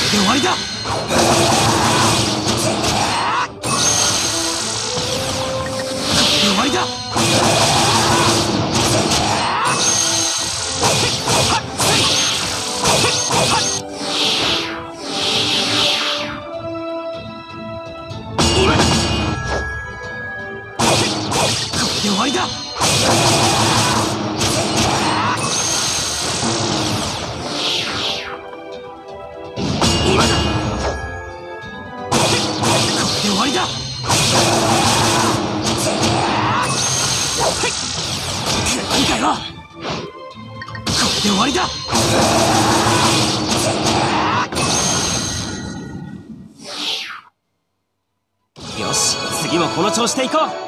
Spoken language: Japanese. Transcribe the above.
で終わりだ。終わりだ。終わりだ。今だ。これで終わりだ。いいかよ。これで終わりだ。よし、次もこの調子でいこう。